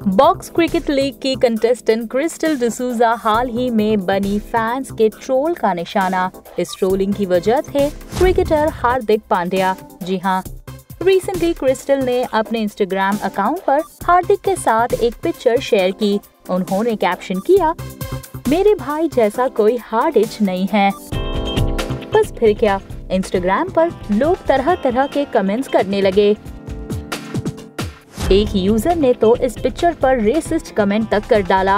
Box cricket league की contestant Krystle D'Souza हाल ही में बनी फैंस के ट्रोल का निशाना। इस ट्रोलिंग की वजह थे क्रिकेटर हार्दिक पांड्या। जी हाँ, रिसेंटली क्रिस्टल ने अपने इंस्टाग्राम अकाउंट पर हार्दिक के साथ एक पिक्चर शेयर की। उन्होंने कैप्शन किया, मेरे भाई जैसा कोई हार्ड इच नहीं है। बस फिर क्या, इंस्टाग्राम पर लोग तरह तरह के कमेंट्स करने लगे। एक यूजर ने तो इस पिक्चर पर रेसिस्ट कमेंट तक कर डाला।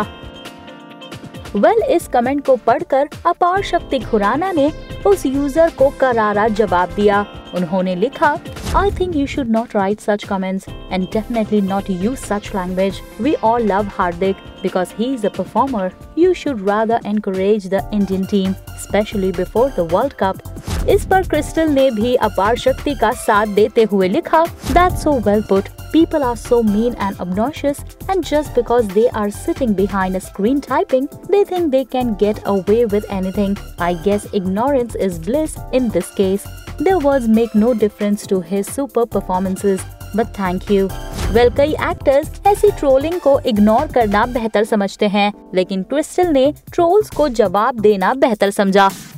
इस कमेंट को पढ़कर अपार शक्ति खुराना ने उस यूजर को करारा जवाब दिया। उन्होंने लिखा, I think you should not write such comments and definitely not use such language. We all love Hardik because he is a performer. You should rather encourage the Indian team, especially before the World Cup. इस पर crystal ने भी अपार शक्ति का साथ देते हुए लिखा, That's so well put. People are so mean and obnoxious, and just because they are sitting behind a screen typing, they think they can get away with anything. I guess ignorance is bliss in this case. Their words make no difference to his super performances. But thank you. कई actors ऐसी trolling को ignore करना बेहतर समझते हैं, लेकिन crystal ने trolls को जवाब देना बेहतर समझा।